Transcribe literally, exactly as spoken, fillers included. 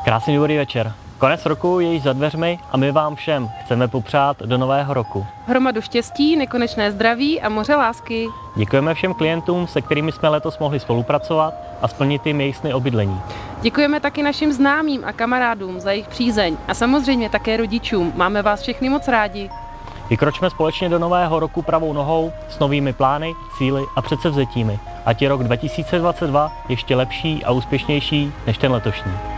Krásný dobrý večer. Konec roku je již za dveřmi a my vám všem chceme popřát do nového roku hromadu štěstí, nekonečné zdraví a moře lásky. Děkujeme všem klientům, se kterými jsme letos mohli spolupracovat a splnit jim jejich sny o bydlení. Děkujeme taky našim známým a kamarádům za jejich přízeň a samozřejmě také rodičům. Máme vás všechny moc rádi. Vykročme společně do nového roku pravou nohou s novými plány, cíli a předsevzetími. Ať je rok dva tisíce dvacet dva ještě lepší a úspěšnější než ten letošní.